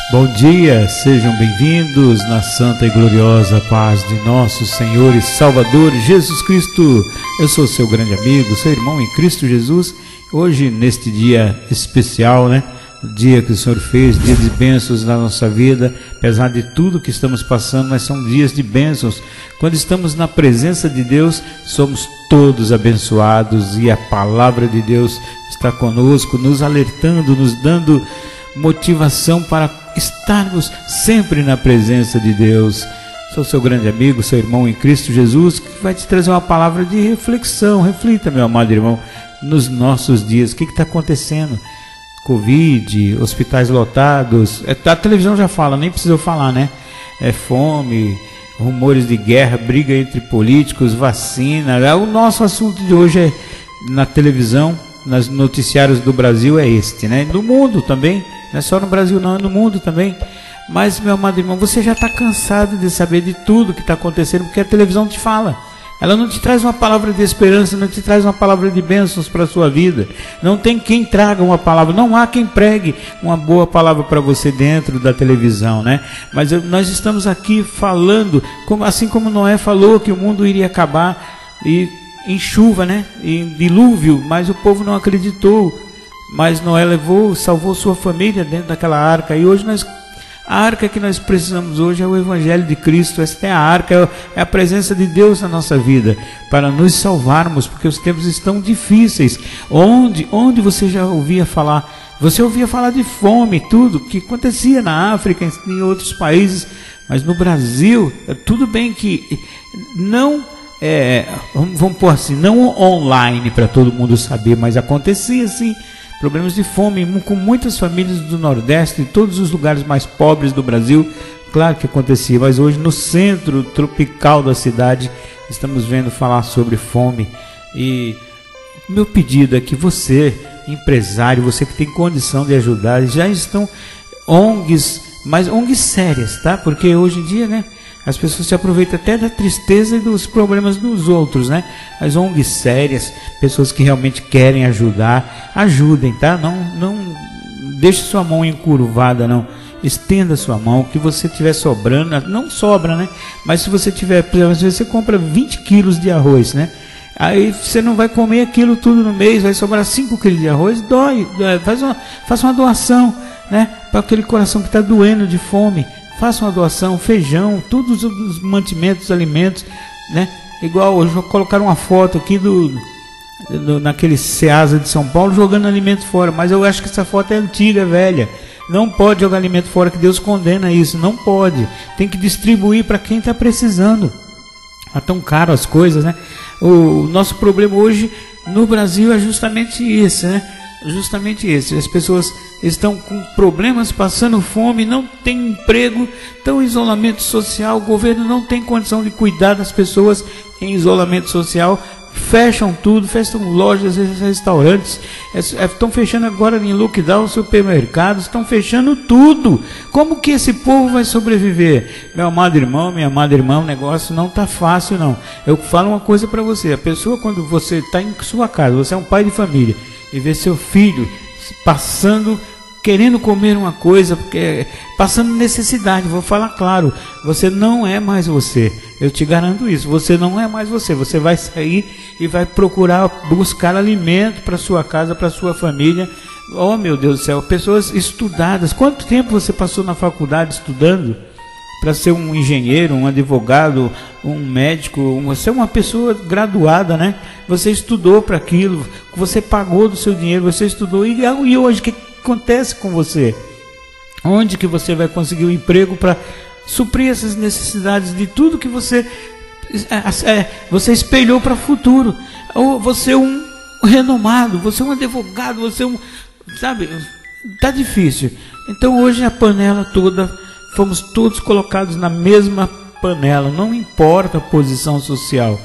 Bom dia, sejam bem-vindos na santa e gloriosa paz de nosso Senhor e Salvador Jesus Cristo. Eu sou seu grande amigo, seu irmão em Cristo Jesus. Hoje, neste dia especial, dia que o Senhor fez, dia de bênçãos na nossa vida, apesar de tudo que estamos passando, mas são dias de bênçãos. Quando estamos na presença de Deus, somos todos abençoados e a palavra de Deus está conosco, nos alertando, nos dando motivação para estarmos sempre na presença de Deus. Sou seu grande amigo, seu irmão em Cristo Jesus, que vai te trazer uma palavra de reflexão. Reflita, meu amado irmão, nos nossos dias, o que está acontecendo? Covid, hospitais lotados, a televisão já fala, nem precisa eu falar, é fome, rumores de guerra, briga entre políticos, vacina. O nosso assunto de hoje é na televisão, nos noticiários do Brasil é este, do mundo também, não é só no Brasil não, é no mundo também. Mas, meu amado irmão, você já está cansado de saber de tudo que está acontecendo, porque a televisão te fala. Ela não te traz uma palavra de esperança, não te traz uma palavra de bênçãos para a sua vida. Não tem quem traga uma palavra, não há quem pregue uma boa palavra para você dentro da televisão, Mas nós estamos aqui falando, assim como Noé falou que o mundo iria acabar e em chuva, em dilúvio, mas o povo não acreditou. Mas Noé salvou sua família dentro daquela arca. E hoje a arca que nós precisamos hoje é o Evangelho de Cristo. Esta é a arca, é a presença de Deus na nossa vida, para nos salvarmos, porque os tempos estão difíceis. Onde você já ouvia falar? Você ouvia falar de fome, tudo que acontecia na África, em outros países, mas no Brasil, tudo bem que não... vamos pôr assim, não online para todo mundo saber, mas acontecia sim, problemas de fome com muitas famílias do Nordeste, de todos os lugares mais pobres do Brasil. Claro que acontecia, mas hoje no centro tropical da cidade estamos vendo falar sobre fome. E meu pedido é que você, empresário, você que tem condição de ajudar, já estão ONGs, mas ONGs sérias, porque hoje em dia, as pessoas se aproveitam até da tristeza e dos problemas dos outros, As ONGs sérias, pessoas que realmente querem ajudar, ajudem, Não deixe sua mão encurvada, não. Estenda sua mão, que você tiver sobrando, não sobra, Mas se você tiver, por exemplo, às vezes você compra 20 quilos de arroz, Aí você não vai comer aquilo tudo no mês, vai sobrar 5 quilos de arroz, dói. Faça uma doação, para aquele coração que está doendo de fome. Faça uma doação, feijão, todos os mantimentos, alimentos, Igual hoje colocaram uma foto aqui naquele Ceasa de São Paulo jogando alimento fora, mas eu acho que essa foto é antiga, velha. Não pode jogar alimento fora, que Deus condena isso, não pode. Tem que distribuir para quem está precisando. Está tão caro as coisas, O nosso problema hoje no Brasil é justamente isso, Justamente esse. As pessoas estão com problemas, passando fome, não tem emprego, estão em isolamento social. O governo não tem condição de cuidar das pessoas em isolamento social. Fecham tudo, fecham lojas, restaurantes, estão fechando agora em lockdown supermercados, estão fechando tudo. Como que esse povo vai sobreviver? Meu amado irmão, minha amada irmã, o negócio não está fácil não. Eu falo uma coisa para você, a pessoa, quando você está em sua casa, você é um pai de família, e vê seu filho passando, querendo comer uma coisa, passando necessidade, vou falar claro, você não é mais você, eu te garanto isso, você não é mais você, você vai sair e vai procurar, buscar alimento para sua casa, para sua família. Oh meu Deus do céu, pessoas estudadas, quanto tempo você passou na faculdade estudando para ser um engenheiro, um advogado, um médico? Você é uma pessoa graduada, Você estudou para aquilo, você pagou do seu dinheiro, você estudou, e hoje o que acontece com você? Onde que você vai conseguir um emprego para suprir essas necessidades de tudo que você espelhou para o futuro? Ou você é um renomado, você é um advogado, você é tá difícil. Então hoje a panela toda, fomos todos colocados na mesma panela, não importa a posição social,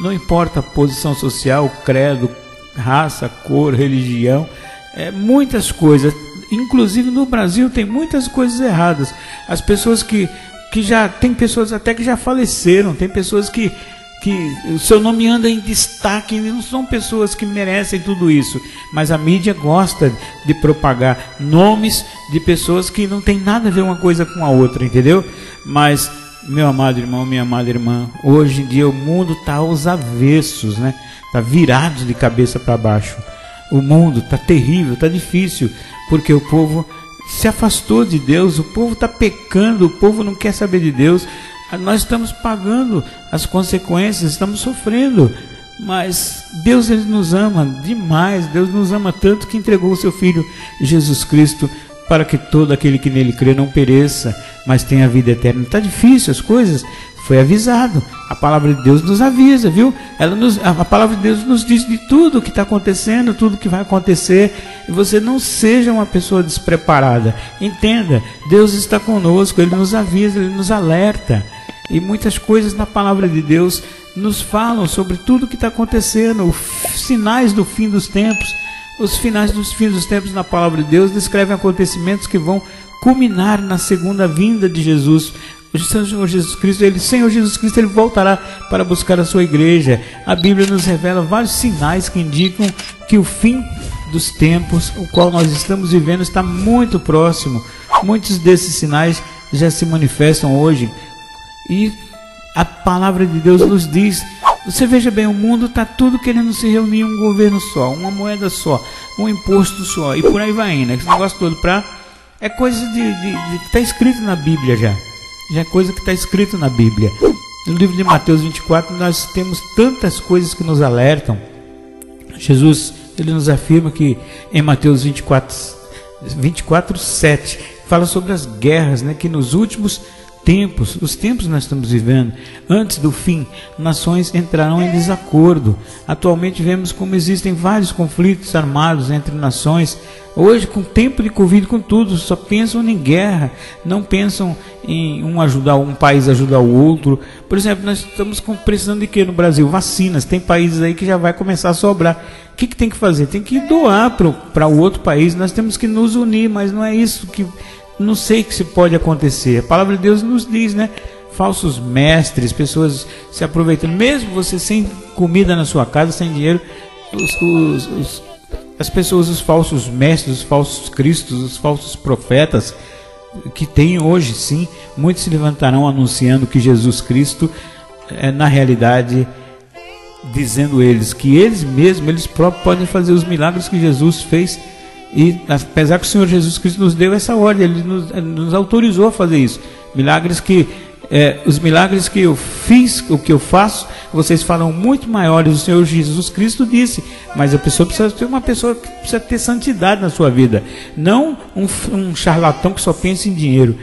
credo, raça, cor, religião, muitas coisas, inclusive no Brasil tem muitas coisas erradas. As pessoas que já, tem pessoas até que já faleceram, tem pessoas que que o seu nome anda em destaque, não são pessoas que merecem tudo isso, mas a mídia gosta de propagar nomes de pessoas que não tem nada a ver uma coisa com a outra, entendeu? Mas, meu amado irmão, minha amada irmã, hoje em dia o mundo está aos avessos, né? Está virado de cabeça para baixo. O mundo está terrível, está difícil, porque o povo se afastou de Deus, o povo está pecando, o povo não quer saber de Deus. Nós estamos pagando as consequências, estamos sofrendo, mas Deus, ele nos ama demais. Deus nos ama tanto que entregou o seu Filho Jesus Cristo para que todo aquele que nele crê não pereça, mas tenha vida eterna. Está difícil as coisas, foi avisado. A palavra de Deus nos avisa, viu? A palavra de Deus nos diz de tudo o que está acontecendo, tudo que vai acontecer. E você não seja uma pessoa despreparada. Entenda, Deus está conosco, Ele nos avisa, Ele nos alerta. E muitas coisas na palavra de Deus nos falam sobre tudo o que está acontecendo, os sinais do fim dos tempos. Os finais dos fins dos tempos na palavra de Deus descrevem acontecimentos que vão culminar na segunda vinda de Jesus. O Senhor Jesus Cristo, ele voltará para buscar a sua igreja. A Bíblia nos revela vários sinais que indicam que o fim dos tempos, o qual nós estamos vivendo, está muito próximo. Muitos desses sinais já se manifestam hoje. E a palavra de Deus nos diz, você veja bem, o mundo está tudo querendo se reunir em um governo só, uma moeda só, um imposto só, e por aí vai indo. Esse negócio todo é coisa que está escrito na Bíblia já é coisa que está escrito na Bíblia. No livro de Mateus 24 nós temos tantas coisas que nos alertam. Jesus, ele nos afirma que em Mateus 24:7 fala sobre as guerras, né, que nos últimos tempos, os tempos que nós estamos vivendo, antes do fim, nações entrarão em desacordo. Atualmente vemos como existem vários conflitos armados entre nações. Hoje, com o tempo de Covid, com tudo, só pensam em guerra, não pensam em um país ajudar o outro. Por exemplo, nós estamos precisando de quê no Brasil? Vacinas. Tem países aí que já vai começar a sobrar. O que tem que fazer? Tem que doar para o outro país. Nós temos que nos unir, mas não é isso que... Não sei que se pode acontecer. A palavra de Deus nos diz, né? Falsos mestres, pessoas se aproveitando. Mesmo você sem comida na sua casa, sem dinheiro, as pessoas, os falsos mestres, os falsos cristos, os falsos profetas, que tem hoje sim, muitos se levantarão anunciando que Jesus Cristo é na realidade, dizendo eles que eles mesmos, eles próprios podem fazer os milagres que Jesus fez. E apesar que o Senhor Jesus Cristo nos deu essa ordem, Ele nos autorizou a fazer isso. Os milagres que eu fiz, o que eu faço, vocês falam muito maiores. O Senhor Jesus Cristo disse, mas a pessoa precisa ter uma pessoa que precisa ter santidade na sua vida, não um charlatão que só pensa em dinheiro.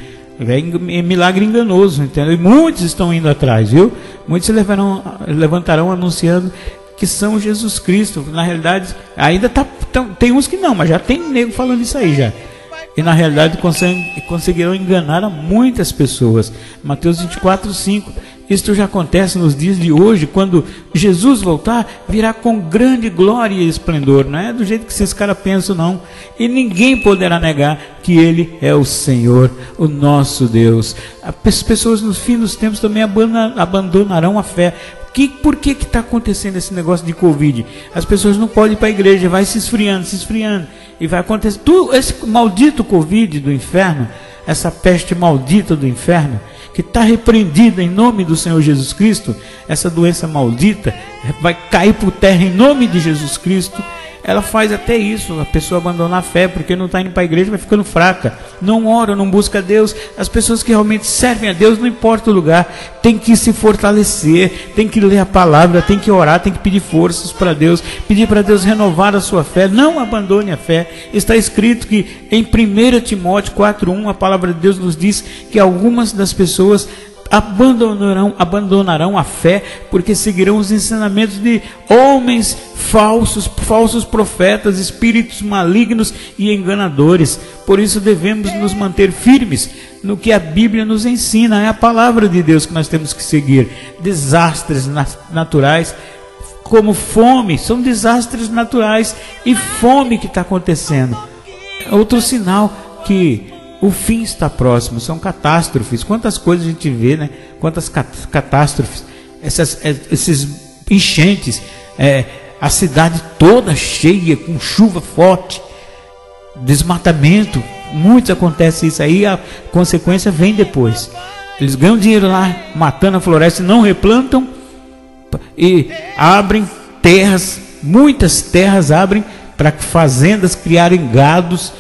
É milagre enganoso, entendeu? E muitos estão indo atrás, viu? Muitos se levantarão anunciando que são Jesus Cristo. Na realidade, ainda tem uns que não, mas já tem nego falando isso aí já. E na realidade conseguirão enganar a muitas pessoas. Mateus 24:5. Isto já acontece nos dias de hoje, quando Jesus voltar, virá com grande glória e esplendor. Não é do jeito que esses caras pensam, não. E ninguém poderá negar que Ele é o Senhor, o nosso Deus. As pessoas no fim dos tempos também abandonarão a fé. Por que está acontecendo esse negócio de Covid? As pessoas não podem ir para a igreja, vai se esfriando, e vai acontecer tudo. Esse maldito Covid do inferno, essa peste maldita do inferno, que está repreendida em nome do Senhor Jesus Cristo, essa doença maldita vai cair por terra em nome de Jesus Cristo. Ela faz até isso, a pessoa abandonar a fé, porque não está indo para a igreja, vai ficando fraca, não ora, não busca Deus. As pessoas que realmente servem a Deus, não importa o lugar, tem que se fortalecer, tem que ler a palavra, tem que orar, tem que pedir forças para Deus, pedir para Deus renovar a sua fé. Não abandone a fé. Está escrito que em 1 Timóteo 4:1, a palavra de Deus nos diz que algumas das pessoas abandonarão a fé, porque seguirão os ensinamentos de homens falsos profetas, espíritos malignos e enganadores. Por isso devemos nos manter firmes no que a Bíblia nos ensina. É a palavra de Deus que nós temos que seguir. Desastres naturais como fome, são desastres naturais e fome que está acontecendo. Outro sinal que o fim está próximo, são catástrofes. Quantas coisas a gente vê, né? Quantas catástrofes. esses enchentes, a cidade toda cheia, com chuva forte, desmatamento, muitos acontece isso aí, a consequência vem depois. Eles ganham dinheiro lá, matando a floresta, não replantam, e abrem terras, muitas terras abrem para fazendas criarem gados,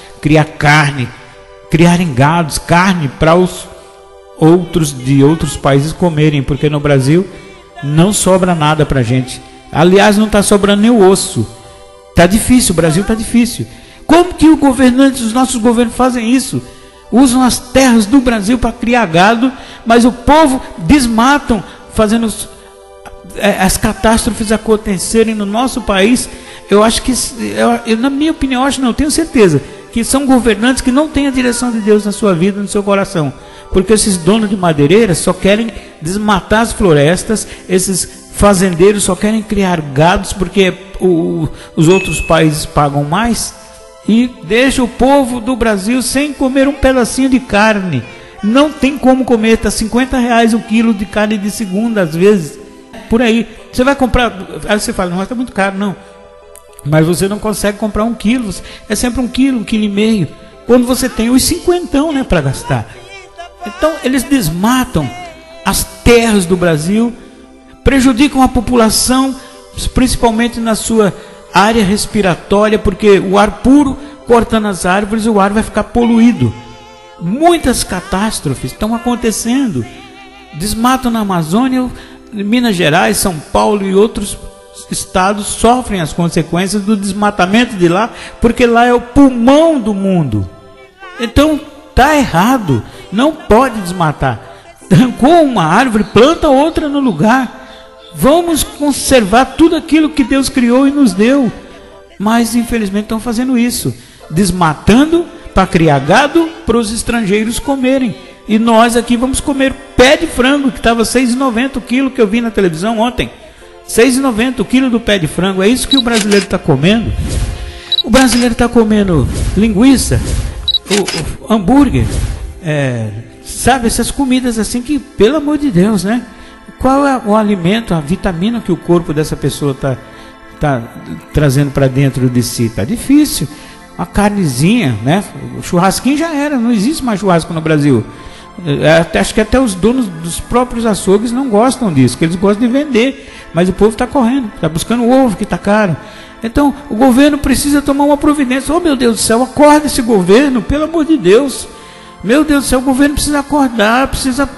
criarem gados, carne para os outros de outros países comerem, porque no Brasil não sobra nada para a gente. Aliás, não está sobrando nem o osso. Está difícil, o Brasil está difícil. Como que os nossos governos fazem isso? Usam as terras do Brasil para criar gado, mas o povo desmatam, fazendo as catástrofes acontecerem no nosso país. Eu acho que, na minha opinião, eu tenho certeza que são governantes que não têm a direção de Deus na sua vida, no seu coração. Porque esses donos de madeireiras só querem desmatar as florestas, esses fazendeiros só querem criar gados porque os outros países pagam mais, e deixa o povo do Brasil sem comer um pedacinho de carne. Não tem como comer, está R$50 o quilo de carne de segunda, às vezes, por aí. Você vai comprar, aí você fala, não, está muito caro, não. Mas você não consegue comprar 1 quilo, é sempre 1 quilo, 1,5 quilo, quando você tem os 50, né, para gastar. Então eles desmatam as terras do Brasil, prejudicam a população, principalmente na sua área respiratória, porque o ar puro, cortando as árvores, o ar vai ficar poluído. Muitas catástrofes estão acontecendo. Desmatam na Amazônia, Minas Gerais, São Paulo e outros estados sofrem as consequências do desmatamento de lá, porque lá é o pulmão do mundo. Então está errado, não pode desmatar. Arrancou uma árvore, planta outra no lugar. Vamos conservar tudo aquilo que Deus criou e nos deu. Mas infelizmente estão fazendo isso, desmatando para criar gado para os estrangeiros comerem. E nós aqui vamos comer pé de frango, que estava R$6,90 o quilo, que eu vi na televisão ontem. R$6,90 o quilo do pé de frango. É isso que o brasileiro está comendo. O brasileiro está comendo linguiça, o hambúrguer, sabe, essas comidas assim que, pelo amor de Deus, né? Qual é o alimento, a vitamina que o corpo dessa pessoa está trazendo para dentro de si? Está difícil. Uma carnezinha, né? O churrasquinho já era, não existe mais churrasco no Brasil. Acho que até os donos dos próprios açougues não gostam disso, que eles gostam de vender, mas o povo está correndo, está buscando o ovo que está caro. Então o governo precisa tomar uma providência. Oh, meu Deus do céu, acorda esse governo, pelo amor de Deus. Meu Deus do céu, o governo precisa acordar, precisa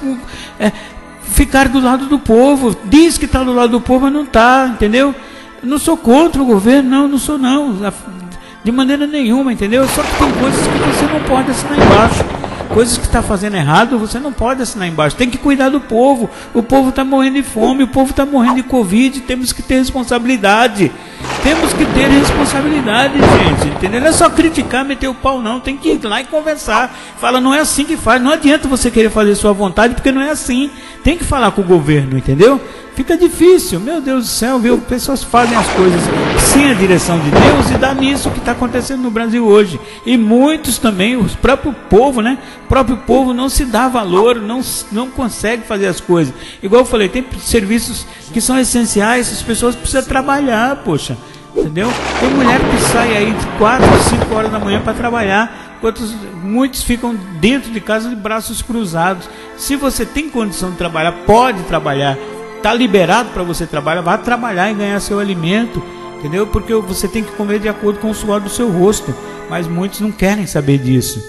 ficar do lado do povo. Diz que está do lado do povo, mas não está, entendeu? Eu não sou contra o governo, não sou não, de maneira nenhuma, entendeu? Só que tem coisas que você não pode assinar embaixo. Coisas que está fazendo errado, você não pode assinar embaixo. Tem que cuidar do povo. O povo está morrendo de fome, o povo está morrendo de Covid. Temos que ter responsabilidade. Temos que ter responsabilidade, gente. Entendeu? Não é só criticar, meter o pau, não. Tem que ir lá e conversar. Fala, não é assim que faz. Não adianta você querer fazer sua vontade, porque não é assim. Tem que falar com o governo, entendeu? Fica difícil, meu Deus do céu, viu? Pessoas fazem as coisas sem a direção de Deus e dá nisso que está acontecendo no Brasil hoje. E muitos também, o próprio povo, né? O próprio povo não se dá valor, não consegue fazer as coisas. Igual eu falei, tem serviços que são essenciais, as pessoas precisam trabalhar, poxa, entendeu? Tem mulher que sai aí de 4 a 5 horas da manhã para trabalhar, enquanto muitos ficam dentro de casa de braços cruzados. Se você tem condição de trabalhar, pode trabalhar. Está liberado para você trabalhar, vá trabalhar e ganhar seu alimento, entendeu? Porque você tem que comer de acordo com o suor do seu rosto, mas muitos não querem saber disso.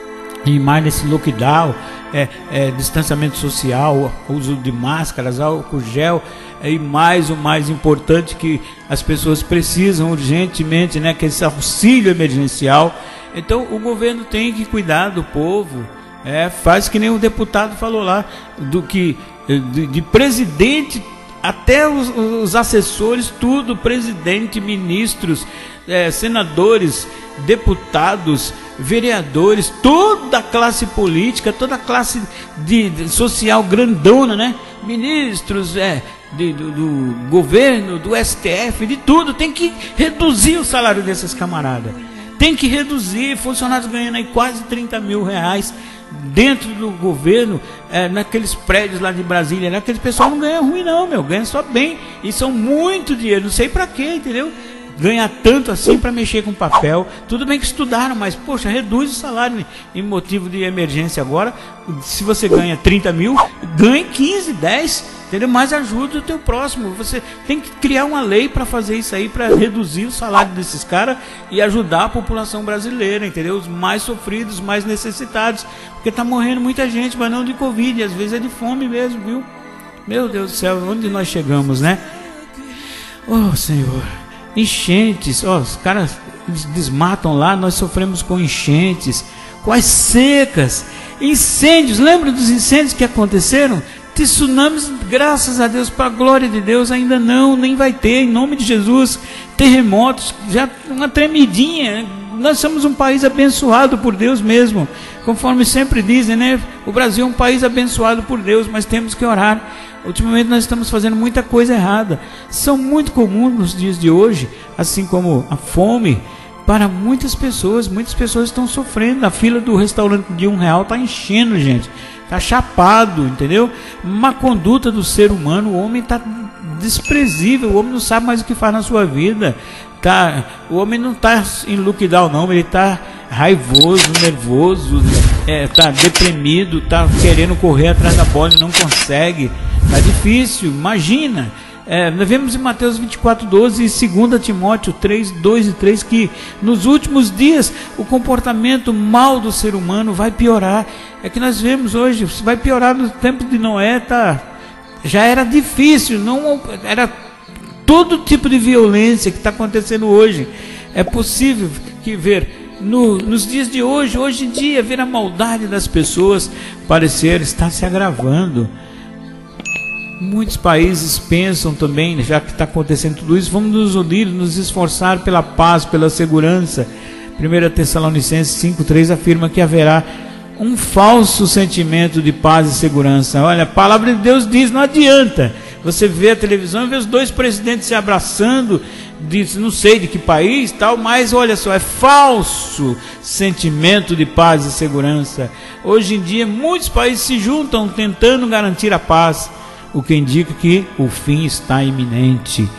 E mais nesse lockdown, distanciamento social, uso de máscaras, álcool gel, e mais o mais importante que as pessoas precisam urgentemente, né, que é esse auxílio emergencial. Então o governo tem que cuidar do povo. Faz que nem o deputado falou lá, do que de presidente até os assessores, tudo, presidente, ministros, senadores, deputados, vereadores, toda a classe política, toda a classe social grandona, né? Ministros do governo, do STF, de tudo, tem que reduzir o salário desses camaradas. Tem que reduzir. Funcionários ganhando aí quase 30 mil reais dentro do governo, naqueles prédios lá de Brasília, né? Aquele pessoal não ganha ruim não, meu, ganha só bem, e são muito dinheiro, não sei pra quê, entendeu? Ganhar tanto assim para mexer com papel. Tudo bem que estudaram, mas poxa, reduz o salário em motivo de emergência agora. Se você ganha 30 mil, ganhe 15, 10, entendeu? Mas ajude o teu próximo. Você tem que criar uma lei para fazer isso aí, para reduzir o salário desses caras e ajudar a população brasileira, entendeu? Os mais sofridos, os mais necessitados, porque tá morrendo muita gente, mas não de Covid, às vezes é de fome mesmo, viu? Meu Deus do céu, onde nós chegamos, né? Oh, Senhor. Enchentes, os caras desmatam lá, nós sofremos com enchentes, com as secas, incêndios. Lembra dos incêndios que aconteceram? Tsunamis, graças a Deus, para a glória de Deus, ainda não, nem vai ter, em nome de Jesus. Terremotos, já uma tremidinha. Nós somos um país abençoado por Deus mesmo, conforme sempre dizem, né? O Brasil é um país abençoado por Deus, mas temos que orar. Ultimamente nós estamos fazendo muita coisa errada. São muito comuns nos dias de hoje, assim como a fome, para muitas pessoas. Muitas pessoas estão sofrendo. A fila do restaurante de R$1 está enchendo, gente. Está chapado, entendeu? Má conduta do ser humano. O homem está desprezível. O homem não sabe mais o que faz na sua vida. O homem não está em lockdown, não. Ele está raivoso, nervoso, está deprimido, está querendo correr atrás da bola e não consegue. Está difícil, imagina. Nós vemos em Mateus 24:12 e 2 Timóteo 3:2 e 3 que nos últimos dias o comportamento mal do ser humano vai piorar. É que nós vemos hoje, vai piorar no tempo de Noé, já era difícil, não era todo tipo de violência que está acontecendo hoje. É possível que ver nos dias de hoje em dia, ver a maldade das pessoas parecer estar se agravando. Muitos países pensam também, já que está acontecendo tudo isso, vamos nos unir, nos esforçar pela paz, pela segurança. 1 Tessalonicenses 5:3 afirma que haverá um falso sentimento de paz e segurança. Olha, a palavra de Deus diz, não adianta você ver a televisão e ver os dois presidentes se abraçando, não sei de que país, tal, mas olha só, é falso sentimento de paz e segurança. Hoje em dia muitos países se juntam tentando garantir a paz, o que indica que o fim está iminente.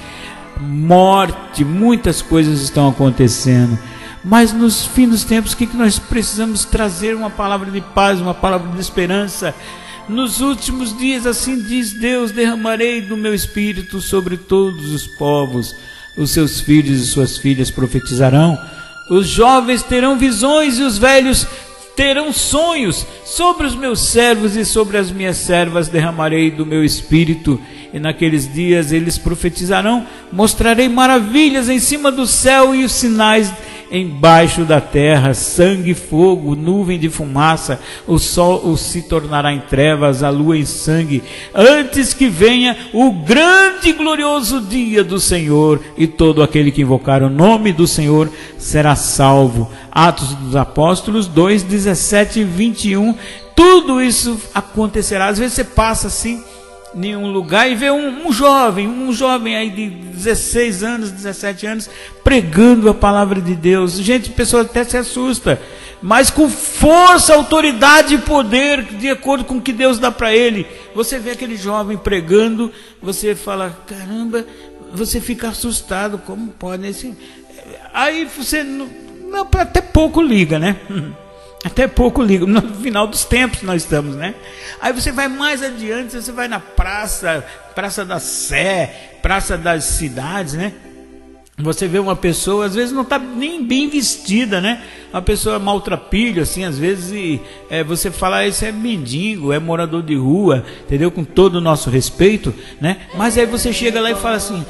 Morte, muitas coisas estão acontecendo. Mas nos fins dos tempos, o que nós precisamos trazer? Uma palavra de paz, uma palavra de esperança. Nos últimos dias, assim diz Deus, derramarei do meu espírito sobre todos os povos. Os seus filhos e suas filhas profetizarão. Os jovens terão visões e os velhos terão sonhos. Sobre os meus servos e sobre as minhas servas derramarei do meu espírito, e naqueles dias eles profetizarão. Mostrarei maravilhas em cima do céu e os sinais embaixo da terra, sangue, fogo, nuvem de fumaça. O sol se tornará em trevas, a lua em sangue, antes que venha o grande e glorioso dia do Senhor, e todo aquele que invocar o nome do Senhor será salvo. Atos dos Apóstolos 2:17 e 21. Tudo isso acontecerá. Às vezes você passa assim em um lugar e vê um jovem aí de 16 anos, 17 anos, pregando a palavra de Deus. Gente, a pessoa até se assusta, mas com força, autoridade e poder, de acordo com o que Deus dá para ele. Você vê aquele jovem pregando, você fala, caramba, você fica assustado, como pode esse... Aí você até pouco liga, né? Até pouco liga, no final dos tempos nós estamos, né? Aí você vai mais adiante, você vai na Praça da Sé, Praça das Cidades, né? Você vê uma pessoa, às vezes não está nem bem vestida, né? Uma pessoa maltrapilho, assim, às vezes, e você fala, esse é mendigo, é morador de rua, entendeu? Com todo o nosso respeito, né? Mas aí você chega lá e fala assim,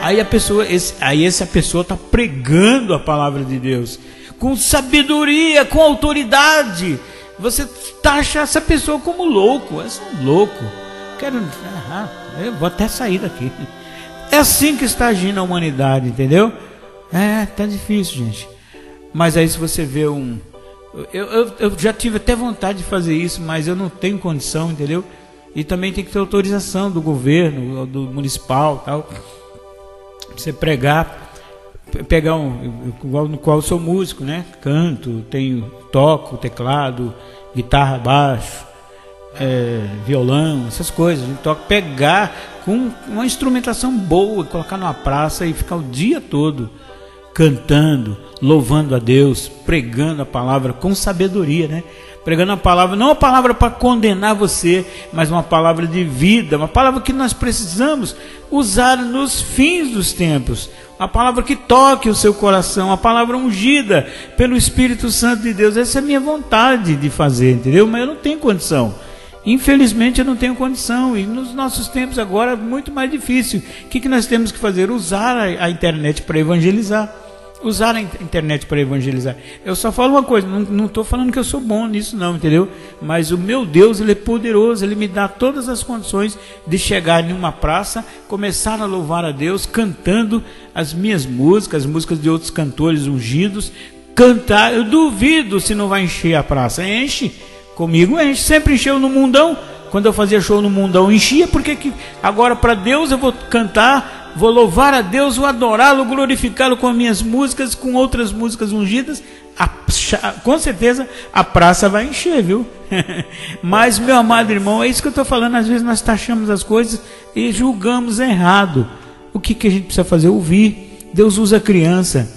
essa pessoa está pregando a palavra de Deus, com sabedoria, com autoridade. Você taxa essa pessoa como louco. Esse é um louco. Eu vou até sair daqui. É assim que está agindo a humanidade, entendeu? Tá difícil, gente. Mas aí se você vê eu já tive até vontade de fazer isso, mas eu não tenho condição, entendeu? E também tem que ter autorização do governo, do municipal, tal, pra você pregar. pegar igual no qual eu sou músico, né? Canto, toco teclado, guitarra, baixo, violão, essas coisas. A gente toca, pegar com uma instrumentação boa, colocar numa praça e ficar o dia todo cantando, louvando a Deus, pregando a palavra com sabedoria, né? Pregando a palavra, não a palavra para condenar você, mas uma palavra de vida, uma palavra que nós precisamos usar nos fins dos tempos, uma palavra que toque o seu coração, uma palavra ungida pelo Espírito Santo de Deus. Essa é a minha vontade de fazer, entendeu? Mas eu não tenho condição. Infelizmente eu não tenho condição, e nos nossos tempos agora é muito mais difícil. O que nós temos que fazer? Usar a internet para evangelizar. Usar a internet para evangelizar. Eu só falo uma coisa, não estou falando que eu sou bom nisso não, entendeu? Mas o meu Deus, Ele é poderoso, Ele me dá todas as condições de chegar em uma praça, começar a louvar a Deus, cantando as minhas músicas, as músicas de outros cantores ungidos, cantar. Eu duvido se não vai encher a praça. Enche, comigo enche, sempre encheu no Mundão. Quando eu fazia show no Mundão enchia, porque agora para Deus eu vou cantar, vou louvar a Deus, vou adorá-lo, glorificá-lo com as minhas músicas, com outras músicas ungidas. Com certeza a praça vai encher, viu? Mas, meu amado irmão, é isso que eu estou falando. Às vezes nós taxamos as coisas e julgamos errado. O que a gente precisa fazer? Ouvir. Deus usa criança,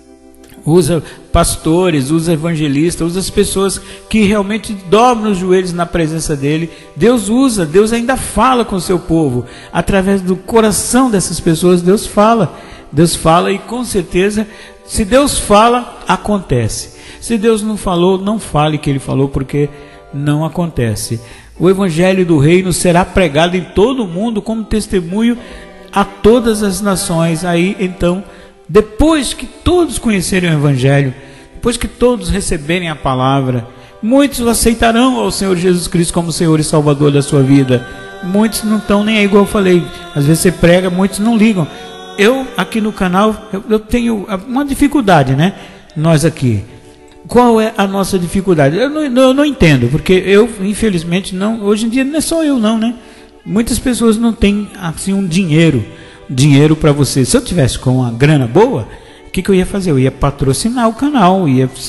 usa pastores, usa evangelistas, usa as pessoas que realmente dobram os joelhos na presença dele. Deus usa, Deus ainda fala com o seu povo, através do coração dessas pessoas. Deus fala e com certeza, se Deus fala, acontece. Se Deus não falou, não fale que Ele falou, porque não acontece. O evangelho do reino será pregado em todo o mundo como testemunho a todas as nações. Aí então, depois que todos conhecerem o evangelho, depois que todos receberem a palavra, muitos aceitarão ao Senhor Jesus Cristo como Senhor e Salvador da sua vida. Muitos não estão nem aí, igual eu falei. Às vezes você prega, muitos não ligam. Eu aqui no canal, eu tenho uma dificuldade, né? Nós aqui, qual é a nossa dificuldade? Eu não entendo, porque eu, infelizmente, não. Hoje em dia não é só eu não, né? Muitas pessoas não têm assim um dinheiro para você. Se eu tivesse com uma grana boa, o que eu ia fazer? Eu ia patrocinar o canal,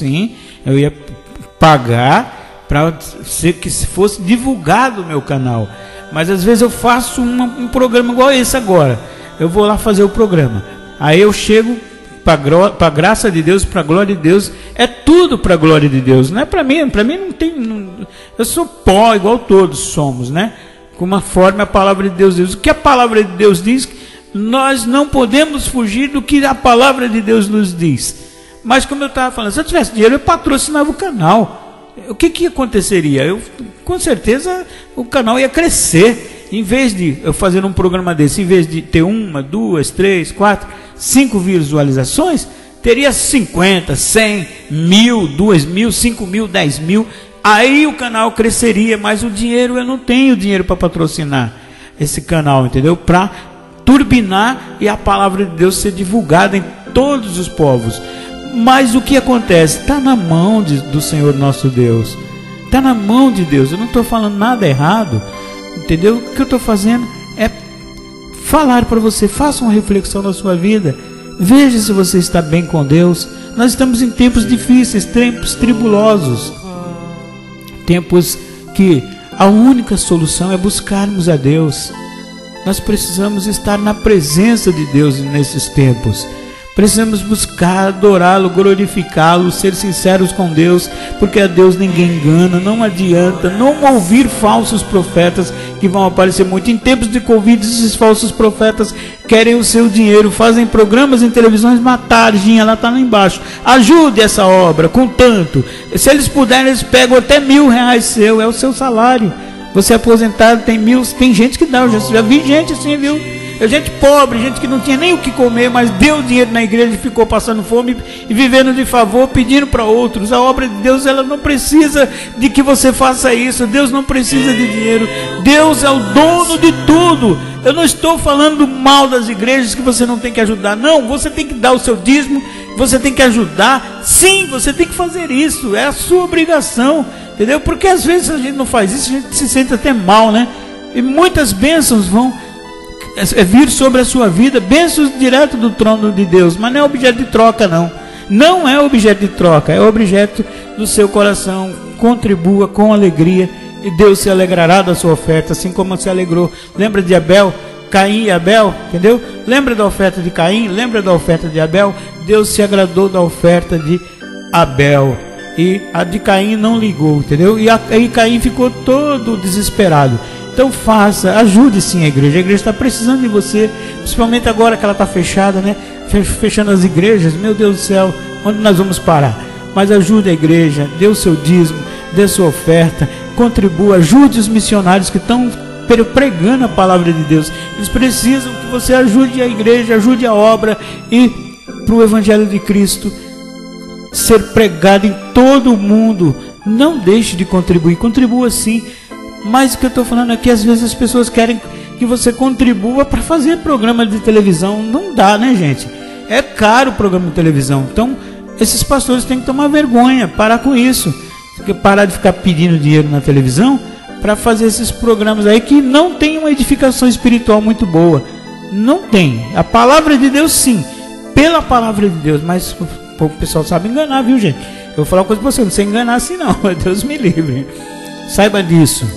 eu ia pagar para que fosse divulgado o meu canal. Mas às vezes eu faço um programa igual esse agora. Eu vou lá fazer o programa, aí eu chego para a graça de Deus, para a glória de Deus. É tudo para a glória de Deus, não é para mim não tem. Eu sou pó igual todos somos, né? Conforme a palavra de Deus diz. O que a palavra de Deus diz, nós não podemos fugir do que a palavra de Deus nos diz. Mas como eu estava falando, se eu tivesse dinheiro, eu patrocinava o canal. O que aconteceria? Com certeza o canal ia crescer. Em vez de eu fazer um programa desse, em vez de ter 1, 2, 3, 4, 5 visualizações, teria 50, 100, 1000, 2000, 5000, 10.000. Aí o canal cresceria, mas o dinheiro, eu não tenho dinheiro para patrocinar esse canal, entendeu? Para turbinar e a palavra de Deus ser divulgada em todos os povos. Mas o que acontece? Está na mão do Senhor nosso Deus. Está na mão de Deus. Eu não estou falando nada errado, entendeu? O que eu estou fazendo é falar para você. Faça uma reflexão na sua vida. Veja se você está bem com Deus. Nós estamos em tempos difíceis, tempos tribulosos, tempos que a única solução é buscarmos a Deus. Nós precisamos estar na presença de Deus nesses tempos. Precisamos buscar, adorá-lo, glorificá-lo, ser sinceros com Deus, porque a Deus ninguém engana. Não adianta não ouvir falsos profetas que vão aparecer muito. Em tempos de Covid, esses falsos profetas querem o seu dinheiro, fazem programas em televisões, matar, ela está lá embaixo. Ajude essa obra com tanto. Se eles puderem, eles pegam até R$1.000 seu, é o seu salário. Você é aposentado, tem 1.000, tem gente que dá, eu já vi gente assim, viu? Gente pobre, gente que não tinha nem o que comer, mas deu dinheiro na igreja e ficou passando fome e vivendo de favor, pedindo para outros. A obra de Deus, ela não precisa de que você faça isso. Deus não precisa de dinheiro. Deus é o dono de tudo. Eu não estou falando mal das igrejas que você não tem que ajudar. Não, você tem que dar o seu dízimo, você tem que ajudar. Sim, você tem que fazer isso. É a sua obrigação, entendeu? Porque às vezes a gente não faz isso, a gente se sente até mal, né? E muitas bênçãos vão vir sobre a sua vida bênçãos direto do trono de Deus, mas não é objeto de troca, não. Não é objeto de troca, é objeto do seu coração. Contribua com alegria e Deus se alegrará da sua oferta, assim como se alegrou. Lembra de Abel, Caim e Abel, entendeu? Lembra da oferta de Caim, lembra da oferta de Abel? Deus se agradou da oferta de Abel e a de Caim não ligou, entendeu? E aí Caim ficou todo desesperado. Então ajude sim a igreja está precisando de você, principalmente agora que ela está fechada, né? Fechando as igrejas, meu Deus do céu, onde nós vamos parar? Mas ajude a igreja, dê o seu dízimo, dê sua oferta, contribua, ajude os missionários que estão pregando a palavra de Deus. Eles precisam que você ajude a igreja, ajude a obra e para o Evangelho de Cristo ser pregado em todo o mundo. Não deixe de contribuir, contribua sim. Mas o que eu estou falando aqui, às vezes as pessoas querem que você contribua para fazer programa de televisão. Não dá, né, gente? É caro o programa de televisão. Então, esses pastores têm que tomar vergonha, parar com isso. Parar de ficar pedindo dinheiro na televisão para fazer esses programas aí que não tem uma edificação espiritual muito boa. Não tem. A palavra de Deus, sim. Pela palavra de Deus. Mas o pessoal sabe enganar, viu, gente? Eu vou falar uma coisa para você, não sei enganar assim não. Deus me livre. Saiba disso,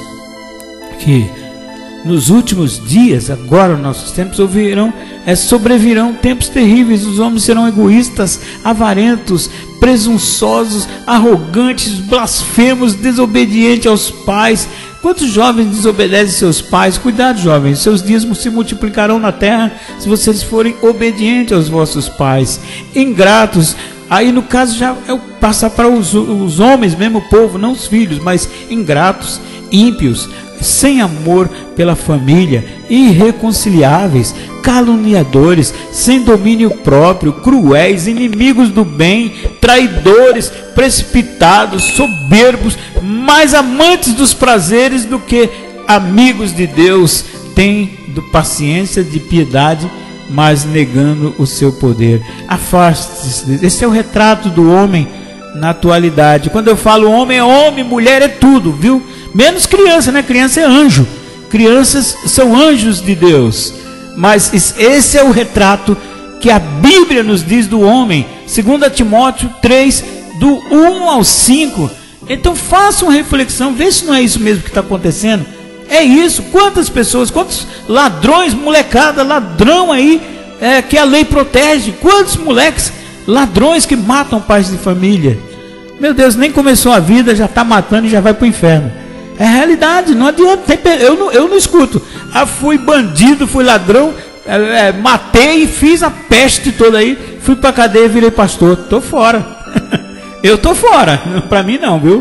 que nos últimos dias, agora nos nossos tempos, sobrevirão tempos terríveis. Os homens serão egoístas, avarentos, presunçosos, arrogantes, blasfemos, desobedientes aos pais. Quantos jovens desobedecem seus pais? Cuidado, jovens, seus dízimos se multiplicarão na terra se vocês forem obedientes aos vossos pais. Ingratos, aí no caso já passa para os homens mesmo, o povo, não os filhos, mas ingratos, ímpios, sem amor pela família, irreconciliáveis, caluniadores, sem domínio próprio, cruéis, inimigos do bem, traidores, precipitados, soberbos, mais amantes dos prazeres do que amigos de Deus, têm paciência, de piedade, mas negando o seu poder. Afaste-se. Esse é o retrato do homem na atualidade. Quando eu falo homem, é homem, mulher é tudo, viu? Menos criança, né? Criança é anjo. Crianças são anjos de Deus. Mas esse é o retrato que a Bíblia nos diz do homem. 2 Timóteo 3, do 1 ao 5. Então faça uma reflexão, vê se não é isso mesmo que está acontecendo. É isso. Quantas pessoas, quantos ladrões, molecada, ladrão aí, que a lei protege. Quantos moleques, ladrões que matam pais de família. Meu Deus, nem começou a vida, já está matando e já vai para o inferno. É realidade, não adianta. Eu não escuto. Fui bandido, fui ladrão, matei e fiz a peste toda aí. Fui para a cadeia e virei pastor. Estou fora. Eu estou fora. Para mim não, viu?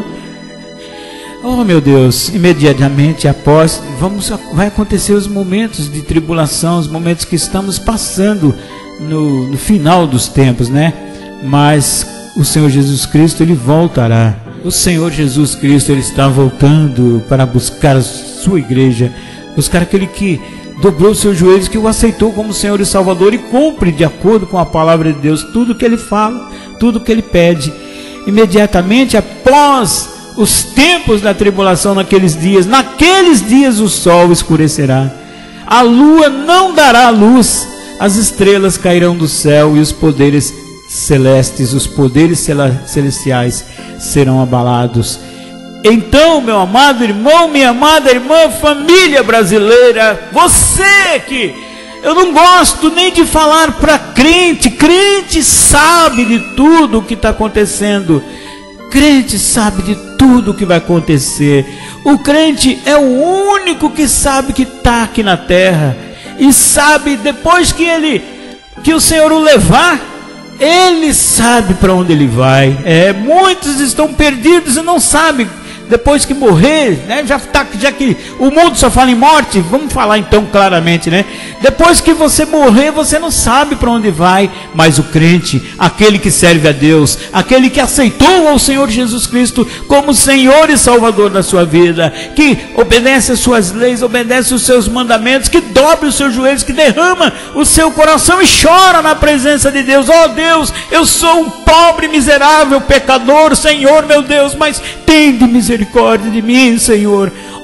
Oh meu Deus, imediatamente após vai acontecer os momentos de tribulação, os momentos que estamos passando no final dos tempos, né? Mas o Senhor Jesus Cristo, Ele voltará. O Senhor Jesus Cristo, Ele está voltando para buscar a sua igreja, buscar aquele que dobrou os seus joelhos, que o aceitou como Senhor e Salvador e cumpre de acordo com a palavra de Deus tudo que Ele fala, tudo que Ele pede. Imediatamente após os tempos da tribulação, naqueles dias o sol escurecerá, a lua não dará luz, as estrelas cairão do céu e os poderes celestes, os poderes celestiais serão abalados. Então, meu amado irmão, minha amada irmã, família brasileira, você que eu não gosto nem de falar para crente sabe de tudo o que está acontecendo. Crente sabe de tudo o que vai acontecer. O crente é o único que sabe que está aqui na terra e sabe depois que o Senhor o levar, Ele sabe para onde Ele vai. Muitos estão perdidos e não sabem. Depois que morrer, né, já que o mundo só fala em morte, vamos falar então claramente, né? Depois que você morrer, você não sabe para onde vai, mas o crente, aquele que serve a Deus, aquele que aceitou ao Senhor Jesus Cristo como Senhor e Salvador da sua vida, que obedece às suas leis, obedece os seus mandamentos, que dobre os seus joelhos, que derrama o seu coração e chora na presença de Deus. Oh Deus, eu sou um pobre, miserável pecador, Senhor meu Deus, mas tem de misericórdia de mim, Senhor.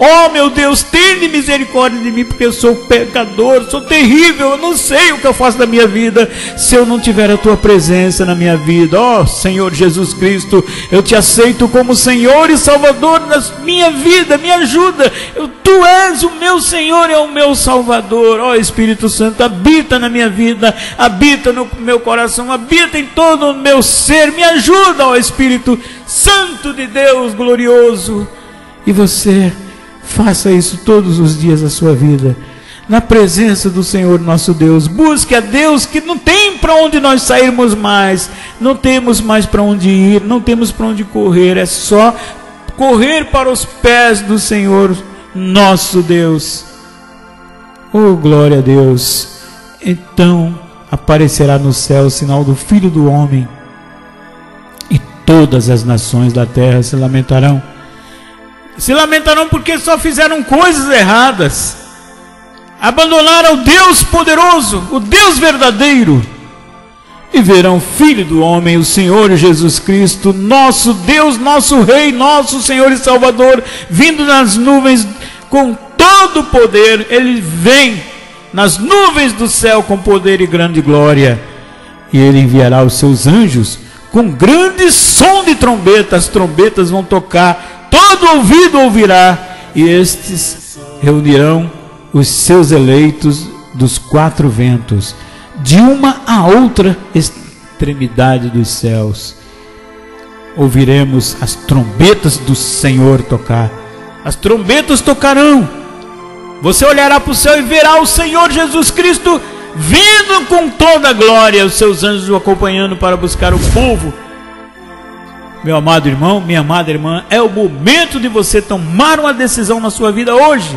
Oh meu Deus, tenha misericórdia de mim, porque eu sou pecador, sou terrível, eu não sei o que eu faço da minha vida se eu não tiver a tua presença na minha vida. Oh Senhor Jesus Cristo, eu te aceito como Senhor e Salvador da minha vida, me ajuda. Tu és o meu Senhor e o meu Salvador. Oh Espírito Santo, habita na minha vida, habita no meu coração, habita em todo o meu ser, me ajuda, ó Espírito Santo de Deus glorioso. E você faça isso todos os dias da sua vida, na presença do Senhor nosso Deus. Busque a Deus, que não tem para onde nós sairmos mais, não temos mais para onde ir, não temos para onde correr, é só correr para os pés do Senhor nosso Deus. Oh glória a Deus! Então aparecerá no céu o sinal do Filho do Homem, e todas as nações da terra se lamentarão. Se lamentarão porque só fizeram coisas erradas, abandonaram o Deus poderoso, o Deus verdadeiro, e verão o Filho do Homem, o Senhor Jesus Cristo, nosso Deus, nosso Rei, nosso Senhor e Salvador, vindo nas nuvens com todo o poder. Ele vem nas nuvens do céu com poder e grande glória, e Ele enviará os seus anjos com grande som de trombeta. As trombetas vão tocar, todo ouvido ouvirá, e estes reunirão os seus eleitos dos quatro ventos, de uma a outra extremidade dos céus. Ouviremos as trombetas do Senhor tocar. As trombetas tocarão. Você olhará para o céu e verá o Senhor Jesus Cristo vindo com toda a glória, os seus anjos o acompanhando para buscar o povo. Meu amado irmão, minha amada irmã, é o momento de você tomar uma decisão na sua vida hoje.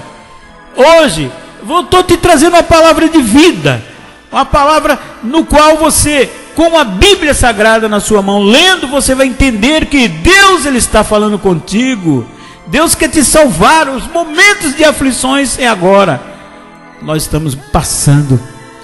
Hoje, eu estou te trazendo uma palavra de vida, uma palavra no qual você, com a Bíblia Sagrada na sua mão, lendo, você vai entender que Deus, Ele está falando contigo. Deus quer te salvar. Os momentos de aflições é agora. Nós estamos passando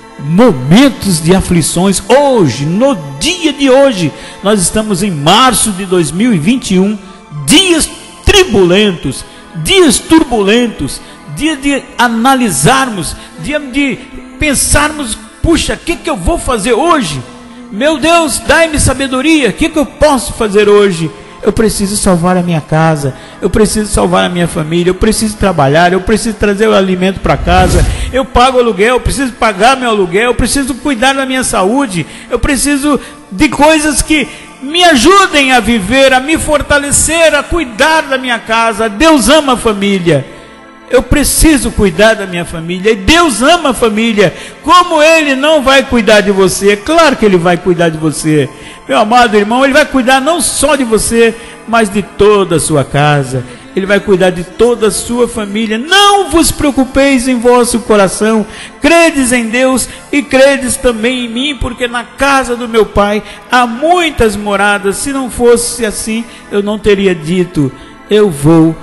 momentos de aflições hoje, no dia de hoje. Nós estamos em março de 2021, dias tribulentos, dias turbulentos, dia de analisarmos, dia de pensarmos: puxa, o que eu vou fazer hoje? Meu Deus, dai-me sabedoria, o que eu posso fazer hoje? Eu preciso salvar a minha casa, eu preciso salvar a minha família, eu preciso trabalhar, eu preciso trazer o alimento para casa, eu pago aluguel, eu preciso pagar meu aluguel, eu preciso cuidar da minha saúde, eu preciso de coisas que me ajudem a viver, a me fortalecer, a cuidar da minha casa. Deus ama a família. Eu preciso cuidar da minha família, e Deus ama a família. Como Ele não vai cuidar de você? É claro que Ele vai cuidar de você, meu amado irmão. Ele vai cuidar não só de você, mas de toda a sua casa. Ele vai cuidar de toda a sua família. Não vos preocupeis em vosso coração, credes em Deus e credes também em mim, porque na casa do meu Pai há muitas moradas. Se não fosse assim, eu não teria dito: eu vou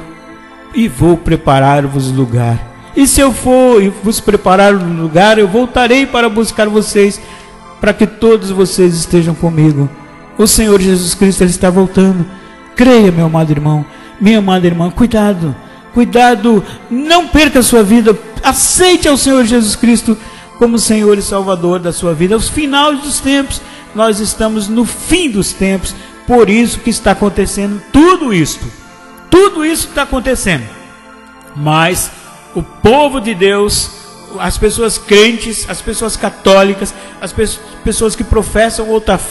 e vou preparar-vos lugar. E se eu for e vos preparar um lugar, eu voltarei para buscar vocês, para que todos vocês estejam comigo. O Senhor Jesus Cristo, Ele está voltando. Creia, meu amado irmão, minha amada irmã. Cuidado, cuidado, não perca a sua vida. Aceite ao Senhor Jesus Cristo como Senhor e Salvador da sua vida. Aos finais dos tempos, nós estamos no fim dos tempos. Por isso que está acontecendo tudo isto. Tudo isso está acontecendo. Mas o povo de Deus, as pessoas crentes, as pessoas católicas, as pessoas que professam outra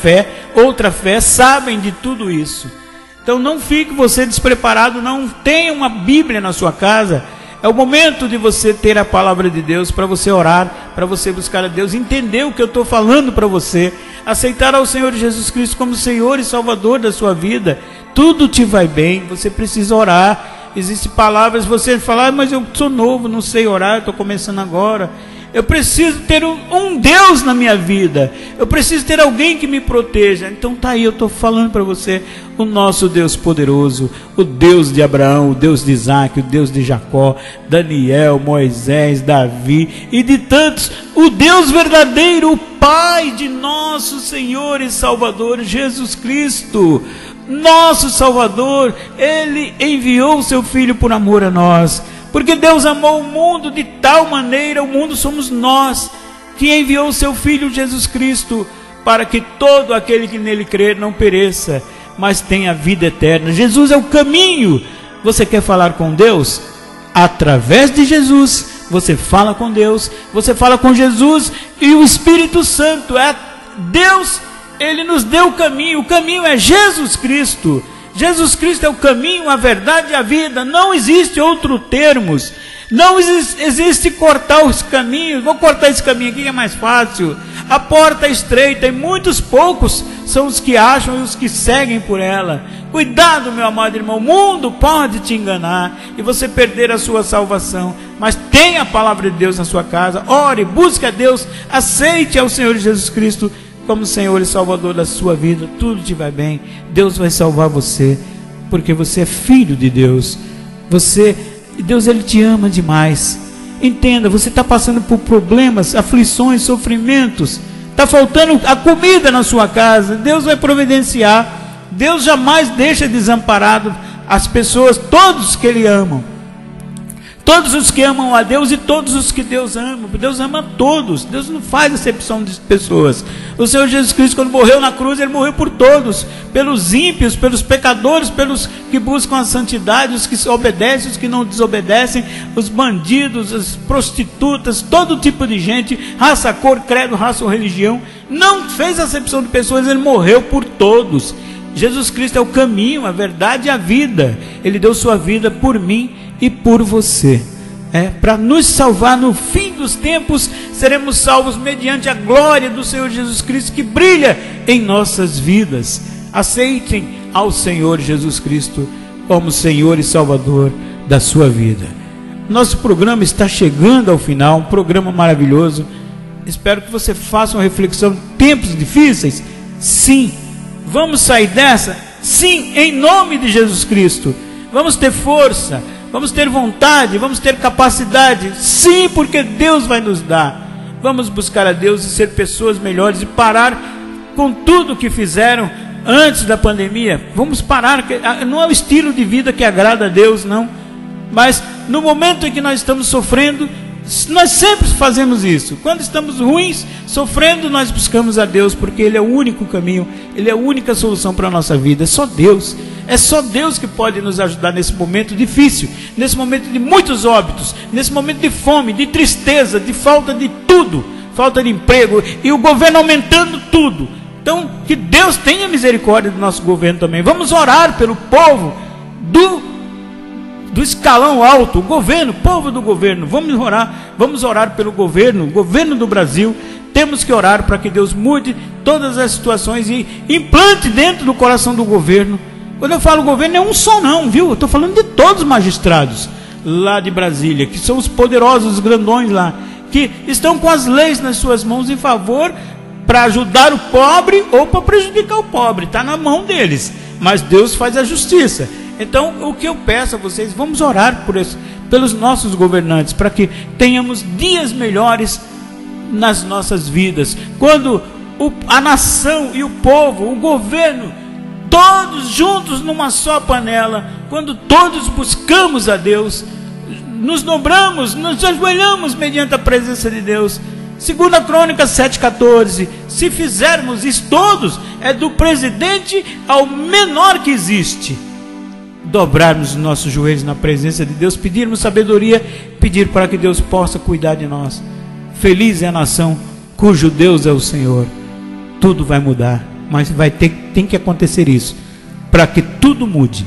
fé, sabem de tudo isso. Então não fique você despreparado, não tenha uma Bíblia na sua casa. É o momento de você ter a palavra de Deus, para você orar, para você buscar a Deus, entender o que eu estou falando para você, aceitar ao Senhor Jesus Cristo como Senhor e Salvador da sua vida. Tudo te vai bem. Você precisa orar. Existem palavras, você fala: mas eu sou novo, não sei orar, estou começando agora. Eu preciso ter um Deus na minha vida, eu preciso ter alguém que me proteja. Então tá aí, eu estou falando para você: o nosso Deus poderoso, o Deus de Abraão, o Deus de Isaac, o Deus de Jacó, Daniel, Moisés, Davi e de tantos, o Deus verdadeiro, o Pai de nosso Senhor e Salvador Jesus Cristo, nosso Salvador. Ele enviou o seu Filho por amor a nós, Porque Deus amou o mundo de tal maneira, o mundo somos nós, que enviou o seu Filho Jesus Cristo, para que todo aquele que nele crer não pereça, mas tenha vida eterna. Jesus é o caminho. Você quer falar com Deus? Através de Jesus, você fala com Deus, você fala com Jesus e o Espírito Santo. Deus, Ele nos deu o caminho é Jesus Cristo. Jesus Cristo é o caminho, a verdade e a vida. Não existe outro termos. Não existe cortar os caminhos. Vou cortar esse caminho aqui que é mais fácil. A porta é estreita e muitos poucos são os que acham e os que seguem por ela. Cuidado, meu amado irmão, o mundo pode te enganar e você perder a sua salvação, mas tenha a palavra de Deus na sua casa, ore, busque a Deus, aceite ao Senhor Jesus Cristo como Senhor e Salvador da sua vida, tudo te vai bem, Deus vai salvar você, porque você é filho de Deus, Deus Ele te ama demais. Entenda, você está passando por problemas, aflições, sofrimentos, está faltando a comida na sua casa, Deus vai providenciar. Deus jamais deixa desamparado as pessoas, todos que Ele ama, todos os que amam a Deus e todos os que Deus ama. Deus ama todos, Deus não faz acepção de pessoas. O Senhor Jesus Cristo, quando morreu na cruz, Ele morreu por todos, pelos ímpios, pelos pecadores, pelos que buscam a santidade, os que obedecem, os que não desobedecem, os bandidos, as prostitutas, todo tipo de gente, raça, cor, credo, raça ou religião. Não fez acepção de pessoas, Ele morreu por todos. Jesus Cristo é o caminho, a verdade e a vida. Ele deu sua vida por mim e por você. Para nos salvar no fim dos tempos, seremos salvos mediante a glória do Senhor Jesus Cristo que brilha em nossas vidas. Aceitem ao Senhor Jesus Cristo como Senhor e Salvador da sua vida. Nosso programa está chegando ao final, um programa maravilhoso. Espero que você faça uma reflexão. Tempos difíceis? Sim. Vamos sair dessa? Sim, em nome de Jesus Cristo. Vamos ter força, vamos ter vontade, vamos ter capacidade. Sim, porque Deus vai nos dar. Vamos buscar a Deus e ser pessoas melhores e parar com tudo que fizeram antes da pandemia. Vamos parar, não é o estilo de vida que agrada a Deus, não. Mas no momento em que nós estamos sofrendo, nós sempre fazemos isso. Quando estamos ruins, sofrendo, nós buscamos a Deus, porque Ele é o único caminho, Ele é a única solução para a nossa vida. É só Deus que pode nos ajudar nesse momento difícil, nesse momento de muitos óbitos, nesse momento de fome, de tristeza, de falta de tudo, falta de emprego, e o governo aumentando tudo. Então, que Deus tenha misericórdia do nosso governo também. Vamos orar pelo povo do escalão alto, o governo, povo do governo. Vamos orar pelo governo do Brasil. Temos que orar para que Deus mude todas as situações e implante dentro do coração do governo. Quando eu falo governo, não é um só não, viu? Eu estou falando de todos os magistrados lá de Brasília, que são os poderosos, os grandões lá, que estão com as leis nas suas mãos em favor para ajudar o pobre ou para prejudicar o pobre. Está na mão deles, mas Deus faz a justiça. Então, o que eu peço a vocês, vamos orar pelos nossos governantes, para que tenhamos dias melhores nas nossas vidas. Quando a nação e o povo, o governo, todos juntos numa só panela, quando todos buscamos a Deus, nos dobramos, nos ajoelhamos mediante a presença de Deus. 2 Crônicas 7,14, se fizermos isso todos, é do presidente ao menor que existe, dobrarmos os nossos joelhos na presença de Deus, pedirmos sabedoria, pedir para que Deus possa cuidar de nós. Feliz é a nação cujo Deus é o Senhor. Tudo vai mudar, mas tem que acontecer isso, para que tudo mude.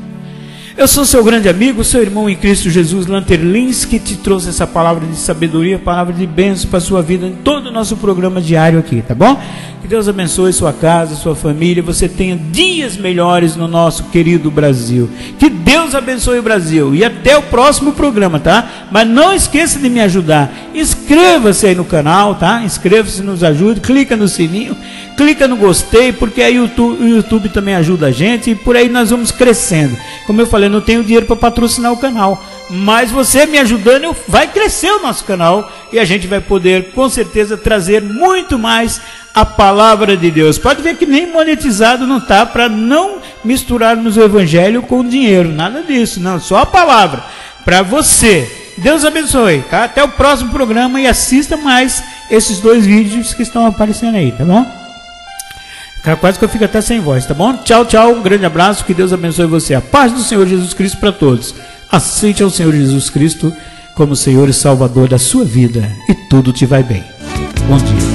Eu sou seu grande amigo, seu irmão em Cristo Jesus, Lanterlins, que te trouxe essa palavra de sabedoria, palavra de bênção para a sua vida em todo o nosso programa diário aqui, tá bom? Que Deus abençoe sua casa, sua família, você tenha dias melhores no nosso querido Brasil. Que Deus abençoe o Brasil e até o próximo programa, tá? Mas não esqueça de me ajudar. Inscreva-se aí no canal, tá? Inscreva-se, nos ajude, clica no sininho, clica no gostei, porque aí o YouTube também ajuda a gente e por aí nós vamos crescendo. Como eu falei, eu não tenho dinheiro para patrocinar o canal, mas você me ajudando, vai crescer o nosso canal e a gente vai poder, com certeza, trazer muito mais a palavra de Deus. Pode ver que nem monetizado não está, para não misturarmos o evangelho com o dinheiro, nada disso, não, só a palavra. para você. Deus abençoe, tá? Até o próximo programa e assista mais esses 2 vídeos que estão aparecendo aí, tá bom? Quase que eu fico até sem voz, tá bom? Tchau, tchau, um grande abraço, que Deus abençoe você. A paz do Senhor Jesus Cristo para todos. Aceite ao Senhor Jesus Cristo como Senhor e Salvador da sua vida e tudo te vai bem. Bom dia.